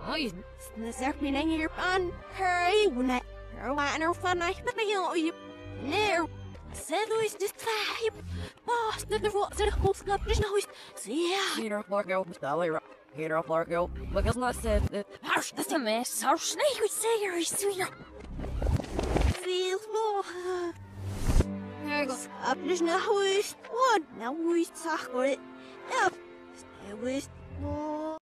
Oi, Zeg me dan hier aan. Hurry, wanneer er vanuit met je neer. Zet is de tribe. Pas de wat de hoofdknop is nou eens. Zie ja. Peter Largo, Dolly, Peter Largo. Because not said that. Harsh, dat is een mes. Harsh, nee, goed zeker is weer. Veel more. Up is nou eens. Wat? Nou is het zacht. Ja. Stil is.